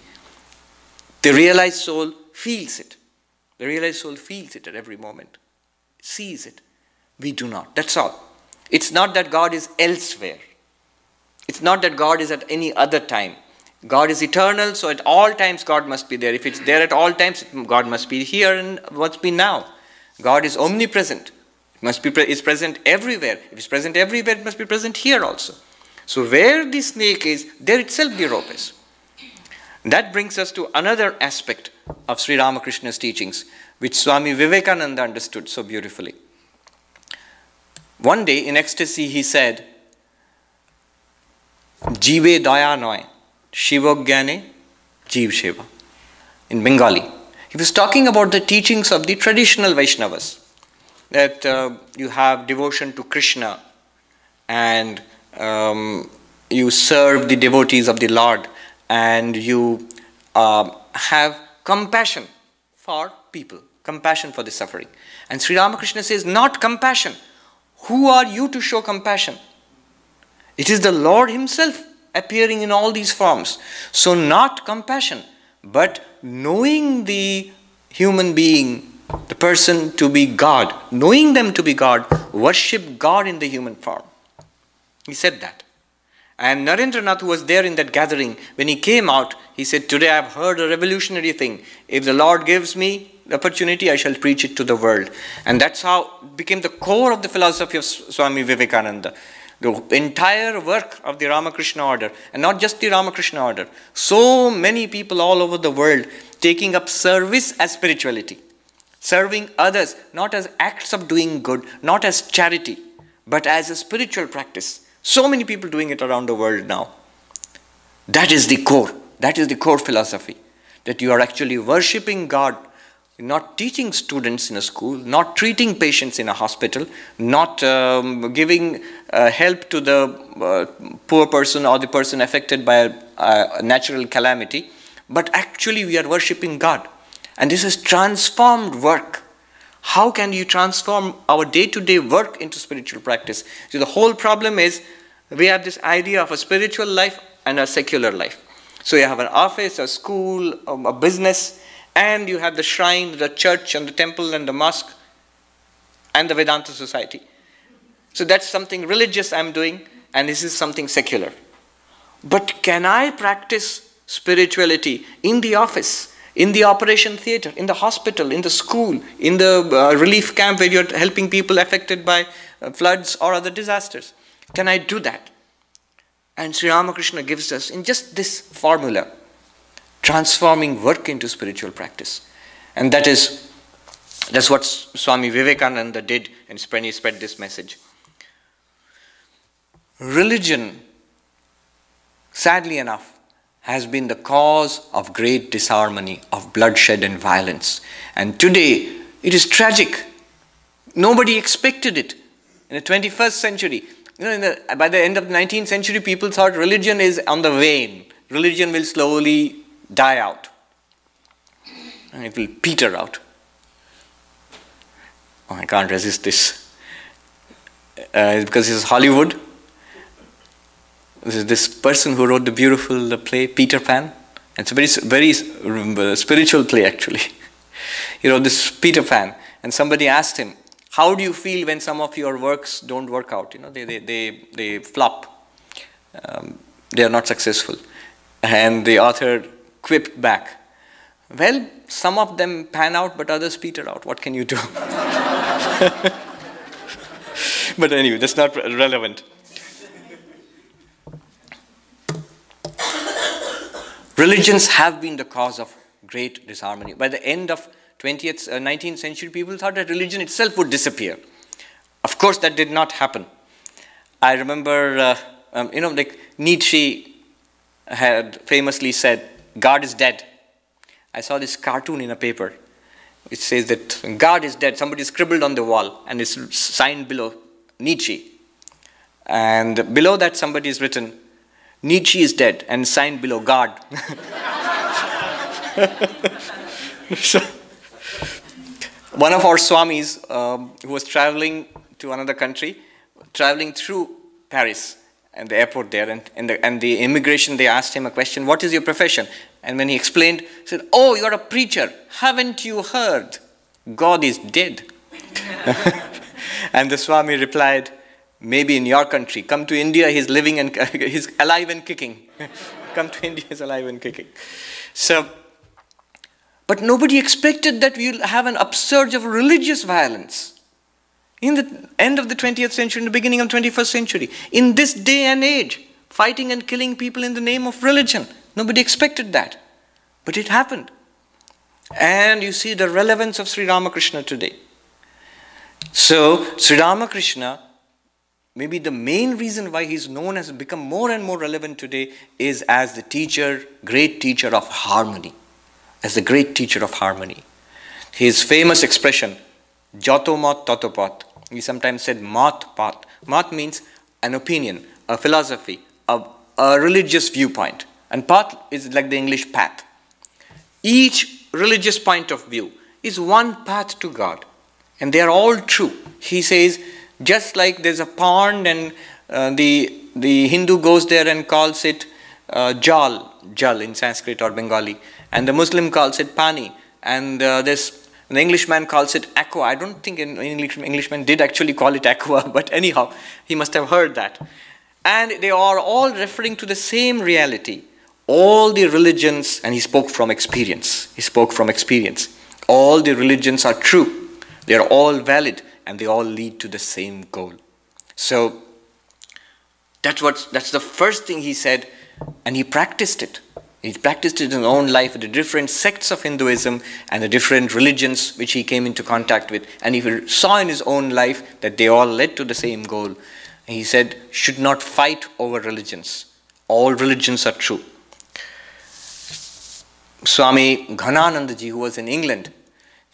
The realized soul feels it. The realized soul feels it at every moment, sees it. We do not. That's all. It's not that God is elsewhere. It's not that God is at any other time. God is eternal, so at all times God must be there. If it's there at all times, God must be here and must be now. God is omnipresent. It must be pre- is present everywhere. If it's present everywhere, it must be present here also. So where the snake is, there itself the rope is. That brings us to another aspect of Sri Ramakrishna's teachings, which Swami Vivekananda understood so beautifully. One day in ecstasy he said, Jive daya noy, Shivogyane Jeev Shiva, in Bengali. He was talking about the teachings of the traditional Vaishnavas, that uh, you have devotion to Krishna and Um, you serve the devotees of the Lord, and you uh, have compassion for people, compassion for the suffering. And Sri Ramakrishna says, not compassion. Who are you to show compassion? It is the Lord himself appearing in all these forms. So not compassion, but knowing the human being, the person to be God, knowing them to be God, worship God in the human form. He said that. And Narendranath, who was there in that gathering, when he came out, he said, today I have heard a revolutionary thing. If the Lord gives me the opportunity, I shall preach it to the world. And that's how it became the core of the philosophy of Swami Vivekananda. The entire work of the Ramakrishna order, and not just the Ramakrishna order. So many people all over the world taking up service as spirituality. Serving others, not as acts of doing good, not as charity, but as a spiritual practice. So many people doing it around the world now. That is the core. That is the core philosophy. That you are actually worshipping God. not teaching students in a school, not treating patients in a hospital, not um, giving uh, help to the uh, poor person or the person affected by a, a natural calamity, but actually we are worshipping God. And this is transformed work. How can you transform our day-to-day work into spiritual practice? So the whole problem is we have this idea of a spiritual life and a secular life. So you have an office, a school, a business, and you have the shrine, the church, and the temple, and the mosque, and the Vedanta society. So that's something religious I'm doing, and this is something secular. But can I practice spirituality in the office, in the operation theater, in the hospital, in the school, in the uh, relief camp where you're helping people affected by uh, floods or other disasters? Can I do that? And Sri Ramakrishna gives us, in just this formula, transforming work into spiritual practice. And that is, that's what Swami Vivekananda did, and when he spread this message. Religion, sadly enough, has been the cause of great disharmony, of bloodshed and violence. And today, it is tragic. Nobody expected it. In the twenty-first century, you know, in the, by the end of the nineteenth century, people thought religion is on the wane. Religion will slowly die out. And it will peter out. Oh, I can't resist this. Uh, because this is Hollywood. This is this person who wrote the beautiful play, Peter Pan. It's a very, very uh, spiritual play, actually. He wrote this Peter Pan. And somebody asked him, how do you feel when some of your works don't work out? You know, they, they, they, they flop. Um, they are not successful. And the author quipped back, well, some of them pan out, but others peter out. What can you do? But anyway, that's not relevant. Religions have been the cause of great disharmony. By the end of twentieth, uh, nineteenth century, people thought that religion itself would disappear. Of course, that did not happen. I remember, uh, um, you know, like Nietzsche had famously said, God is dead. I saw this cartoon in a paper which says that God is dead. Somebody scribbled on the wall and it's signed below Nietzsche. And below that somebody has written, Nietzsche is dead, and signed below God. So, one of our Swamis um, who was traveling to another country, traveling through Paris and the airport there, and, and, the, and the immigration, they asked him a question, what is your profession? And when he explained, he said, oh, you're a preacher. Haven't you heard? God is dead. And the Swami replied, maybe in your country. Come to India, he's living and he's alive and kicking. Come to India, he's alive and kicking. So, but nobody expected that we'll have an upsurge of religious violence in the end of the twentieth century, in the beginning of the twenty-first century. In this day and age, fighting and killing people in the name of religion. Nobody expected that. But it happened. And you see the relevance of Sri Ramakrishna today. So, Sri Ramakrishna, maybe the main reason why he's known as become more and more relevant today is as the teacher, great teacher of harmony. As the great teacher of harmony. His famous expression, Jato mat tato pat. He sometimes said mat pat. Mat means an opinion, a philosophy, a, a religious viewpoint. And path is like the English path. Each religious point of view is one path to God. And they are all true. He says, just like there's a pond and uh, the, the Hindu goes there and calls it uh, jal, jal in Sanskrit or Bengali. And the Muslim calls it pani. And uh, this, an Englishman calls it aqua. I don't think an English, Englishman did actually call it aqua, but anyhow, he must have heard that. And they are all referring to the same reality. All the religions, and he spoke from experience. He spoke from experience. All the religions are true. They are all valid. And they all lead to the same goal. So that's what that's the first thing he said, and he practiced it. He practiced it in his own life with the different sects of Hinduism and the different religions which he came into contact with, and he saw in his own life that they all led to the same goal. And he said, should not fight over religions. All religions are true. Swami Ghananandaji, who was in England,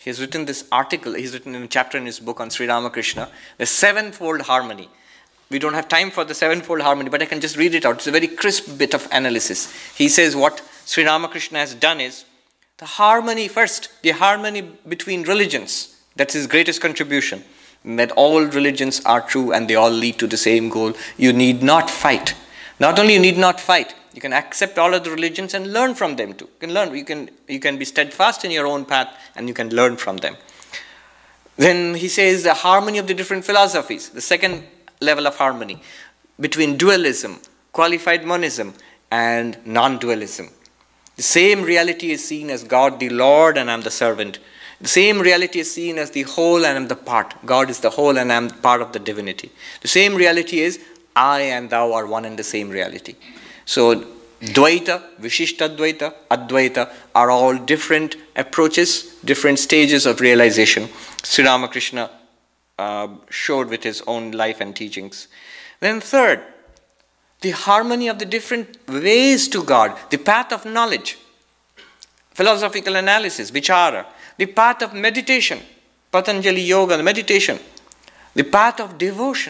He has written this article, he's written in a chapter in his book on Sri Ramakrishna, the sevenfold harmony. We don't have time for the sevenfold harmony, but I can just read it out. It's a very crisp bit of analysis. He says what Sri Ramakrishna has done is, the harmony first, the harmony between religions. That's his greatest contribution. That all religions are true and they all lead to the same goal. You need not fight. Not only you need not fight, you can accept all of the religions and learn from them too. You can learn, you can, you can be steadfast in your own path and you can learn from them. Then he says the harmony of the different philosophies, the second level of harmony between dualism, qualified monism, and non-dualism. The same reality is seen as God the Lord and I am the servant. The same reality is seen as the whole and I am the part. God is the whole and I am part of the divinity. The same reality is I and thou are one and the same reality. So Dvaita, Vishishta Dvaita, Advaita are all different approaches, different stages of realization. Sri Ramakrishna uh, showed with his own life and teachings. Then third, the harmony of the different ways to God, the path of knowledge, philosophical analysis, vichara, the path of meditation, Patanjali Yoga, the meditation, the path of devotion,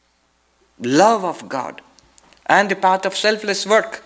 love of God, and the path of selfless work.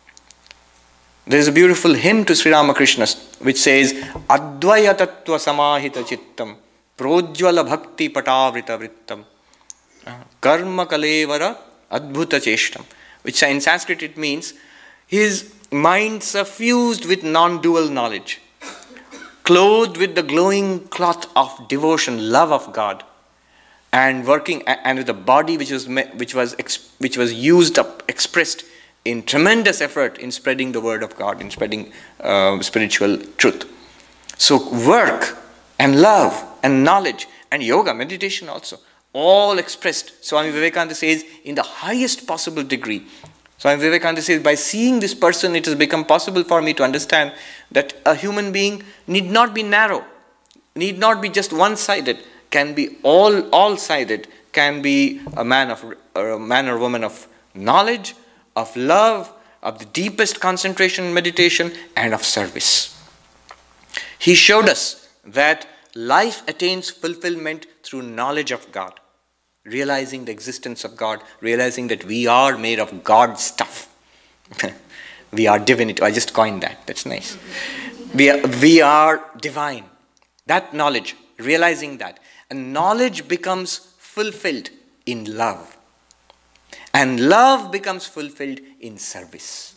There is a beautiful hymn to Sri Ramakrishna which says, Advaya tattva samahita chittam, projjvala bhakti patavrita vrittam, karma kalevara adbhuta cheshtam, which in Sanskrit it means his mind suffused with non-dual knowledge, clothed with the glowing cloth of devotion, love of God, and working and with a body which was which was which was used up, expressed in tremendous effort in spreading the word of God, in spreading uh, spiritual truth. So work and love and knowledge and yoga, meditation also, all expressed, Swami Vivekananda says, in the highest possible degree. Swami Vivekananda says, by seeing this person, it has become possible for me to understand that a human being need not be narrow, need not be just one-sided, can be all, all-sided, can be a man of or a man or woman of knowledge, of love, of the deepest concentration and meditation, and of service. He showed us that life attains fulfillment through knowledge of God, realizing the existence of God, realizing that we are made of God stuff. We are divinity. I just coined that. That's nice. We are, we are divine. That knowledge, realizing that. And knowledge becomes fulfilled in love. And love becomes fulfilled in service.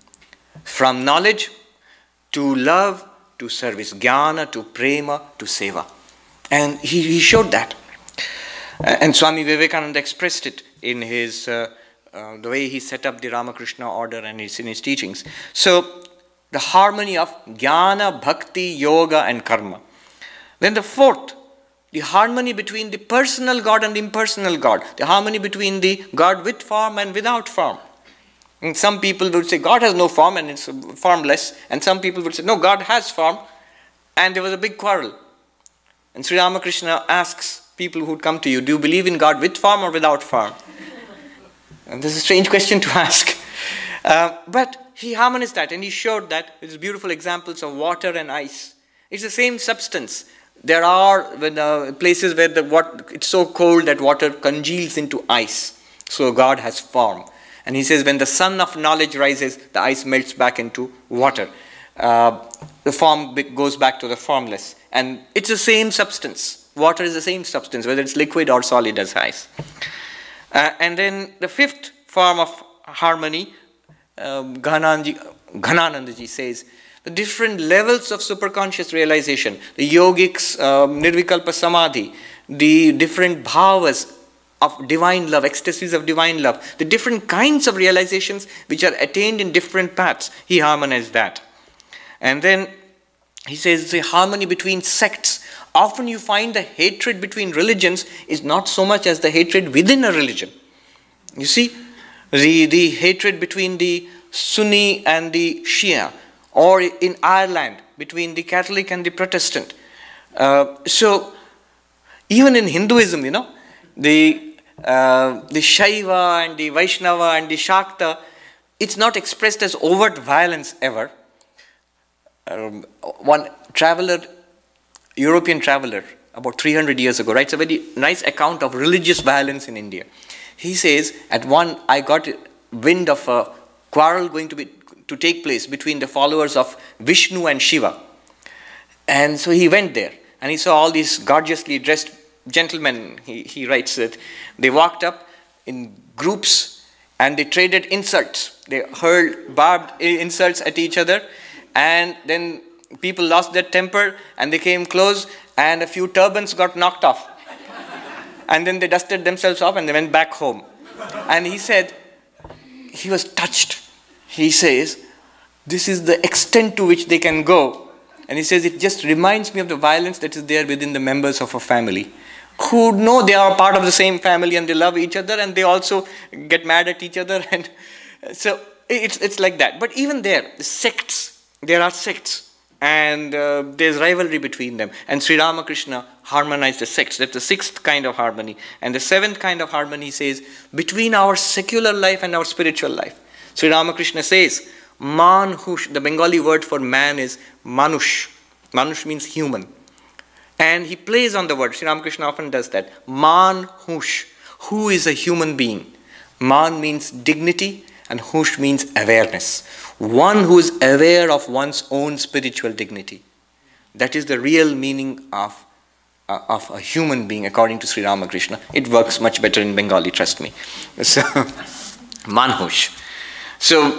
From knowledge to love to service. Jnana to prema to seva. And he, he showed that. And Swami Vivekananda expressed it in his, uh, uh, the way he set up the Ramakrishna order and his, in his teachings. So, the harmony of Jnana, Bhakti, Yoga and Karma. Then the fourth, the harmony between the personal God and the impersonal God. The harmony between the God with form and without form. And some people would say God has no form and it's formless. And some people would say no, God has form. And there was a big quarrel. And Sri Ramakrishna asks people who would come to you, do you believe in God with form or without form? And this is a strange question to ask. Uh, but he harmonized that and he showed that with beautiful examples of water and ice. It's the same substance. There are when, uh, places where the what, it's so cold that water congeals into ice. So God has form. And he says when the sun of knowledge rises, the ice melts back into water. Uh, the form goes back to the formless. And it's the same substance. Water is the same substance, whether it's liquid or solid as ice. Uh, and then the fifth form of harmony, um, Ghananandaji says, the different levels of superconscious realization, the yogics, um, nirvikalpa samadhi, the different bhavas of divine love, ecstasies of divine love, the different kinds of realizations which are attained in different paths, he harmonized that. And then he says the harmony between sects. Often you find the hatred between religions is not so much as the hatred within a religion. You see, the, the hatred between the Sunni and the Shia, or in Ireland, between the Catholic and the Protestant. Uh, so, even in Hinduism, you know, the, uh, the Shaiva and the Vaishnava and the Shakta, it's not expressed as overt violence ever. Um, one traveler European traveler, about three hundred years ago, writes a very nice account of religious violence in India. He says, at one, I got wind of a quarrel going to be to take place between the followers of Vishnu and Shiva. And so he went there, and he saw all these gorgeously dressed gentlemen. He, he writes that they walked up in groups, and they traded insults. They hurled barbed insults at each other, and then people lost their temper, and they came close, and a few turbans got knocked off. And then they dusted themselves off, and they went back home. And he said, he was touched. He says, this is the extent to which they can go. And he says, it just reminds me of the violence that is there within the members of a family, who know they are part of the same family and they love each other, and they also get mad at each other. And so it's, it's like that. But even there, the sects, there are sects, and uh, there's rivalry between them. And Sri Ramakrishna harmonized the sects. That's the sixth kind of harmony. And the seventh kind of harmony says, between our secular life and our spiritual life. Sri Ramakrishna says, Manhush, the Bengali word for man is Manush. Manush means human. And he plays on the word. Sri Ramakrishna often does that. Manhush. Who is a human being? Man means dignity, and Hush means awareness. One who is aware of one's own spiritual dignity. That is the real meaning of, uh, of a human being, according to Sri Ramakrishna. It works much better in Bengali, trust me. So, Manhush. So,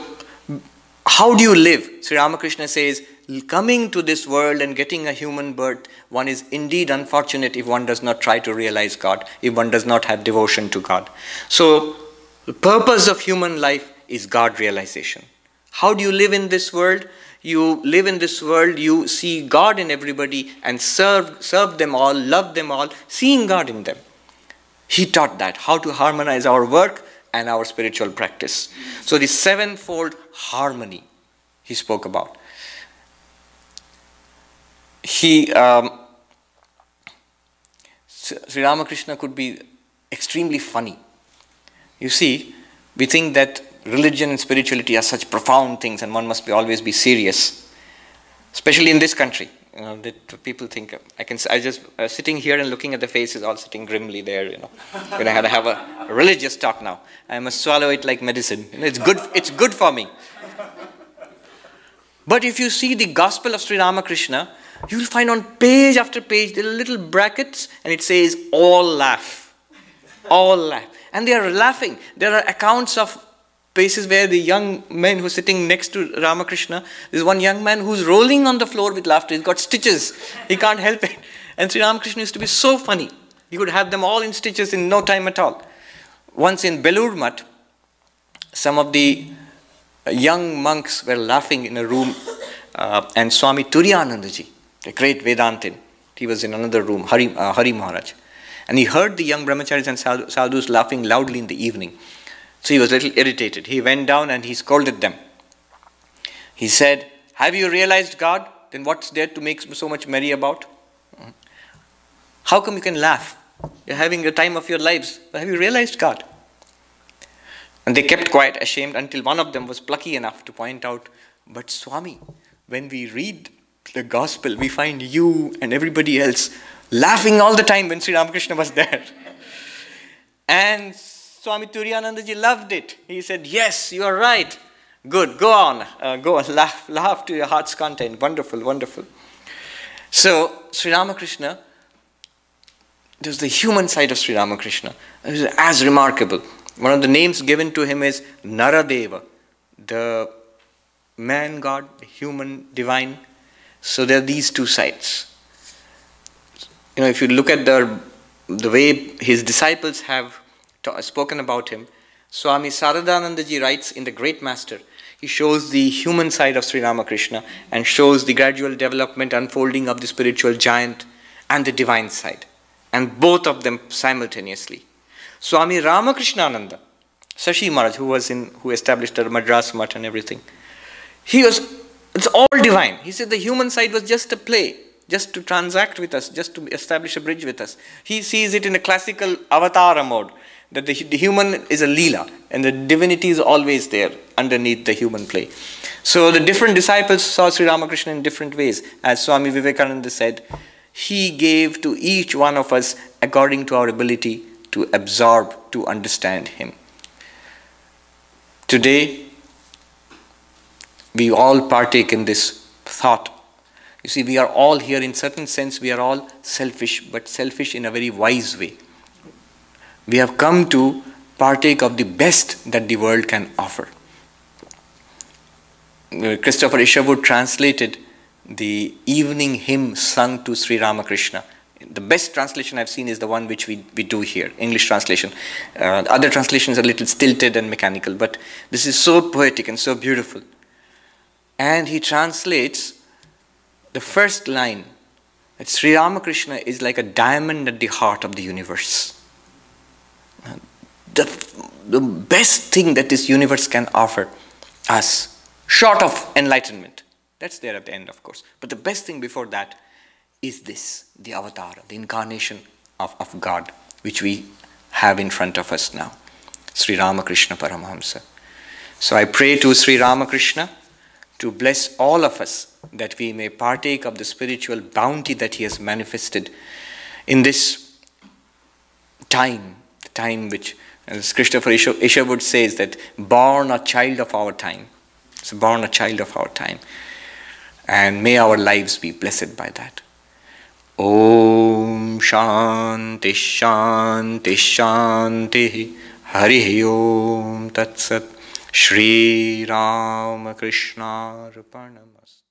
how do you live? Sri Ramakrishna says, coming to this world and getting a human birth, one is indeed unfortunate if one does not try to realize God, if one does not have devotion to God. So, the purpose of human life is God realization. How do you live in this world? You live in this world, you see God in everybody and serve, serve them all, love them all, seeing God in them. He taught that, how to harmonize our work and our spiritual practice. So the sevenfold harmony he spoke about. He, um, Sri Ramakrishna could be extremely funny. You see, we think that religion and spirituality are such profound things and one must be always be serious, especially in this country. You know, that people think, I can, I just, uh, sitting here and looking at the faces all sitting grimly there, you know. When I had to have a religious talk now, I must swallow it like medicine. You know, it's good, it's good for me. But if you see the gospel of Sri Ramakrishna, you will find on page after page, there are little brackets and it says, all laugh. All laugh. And they are laughing. There are accounts of places where the young men who are sitting next to Ramakrishna, there's one young man who's rolling on the floor with laughter. He's got stitches. He can't help it. And Sri Ramakrishna used to be so funny. He could have them all in stitches in no time at all. Once in Belur Math, some of the young monks were laughing in a room, uh, and Swami Turiyanandaji, the great Vedantin, he was in another room, Hari, uh, Hari Maharaj. And he heard the young brahmacharis and sadhus laughing loudly in the evening. So he was a little irritated. He went down and he scolded them. He said, have you realized God? Then what's there to make so much merry about? How come you can laugh? You're having the time of your lives. But have you realized God? And they kept quiet, ashamed, until one of them was plucky enough to point out, but Swami, when we read the gospel, we find you and everybody else laughing all the time when Sri Ramakrishna was there. And Swami Turiyanandaji loved it. He said, yes, you are right. Good, go on. Uh, go on, laugh, laugh to your heart's content. Wonderful, wonderful. So, Sri Ramakrishna, there's the human side of Sri Ramakrishna. It is as remarkable. One of the names given to him is Naradeva, the man God, the human divine. So there are these two sides. You know, if you look at the, the way his disciples have spoken about him, Swami Sarvapriyananda writes in the Great Master, he shows the human side of Sri Ramakrishna and shows the gradual development, unfolding of the spiritual giant and the divine side. And both of them simultaneously. Swami Ramakrishnananda, Shashi Maharaj, who was in, who established the Madras Math and everything, he was, it's all divine. He said the human side was just a play, just to transact with us, just to establish a bridge with us. He sees it in a classical avatara mode, that the, the human is a leela, and the divinity is always there underneath the human play. So the different disciples saw Sri Ramakrishna in different ways. As Swami Vivekananda said, He gave to each one of us according to our ability to absorb, to understand Him. Today, we all partake in this thought. You see, we are all here, in certain sense, we are all selfish, but selfish in a very wise way. We have come to partake of the best that the world can offer. Christopher Isherwood translated the evening hymn sung to Sri Ramakrishna. The best translation I've seen is the one which we, we do here, English translation. Uh, other translations are a little stilted and mechanical, but this is so poetic and so beautiful. And he translates the first line, that Sri Ramakrishna is like a diamond at the heart of the universe. The, the best thing that this universe can offer us, short of enlightenment, that's there at the end, of course. But the best thing before that is this, the avatar, the incarnation of, of God, which we have in front of us now, Sri Ramakrishna Paramahamsa. So I pray to Sri Ramakrishna to bless all of us, that we may partake of the spiritual bounty that He has manifested in this time, the time which, as Christopher Isherwood says, that born a child of our time. It's born a child of our time. And may our lives be blessed by that. Om Shanti Shanti Shanti Hari Om Tat Sat Shri Ramakrishna Arpanamastu.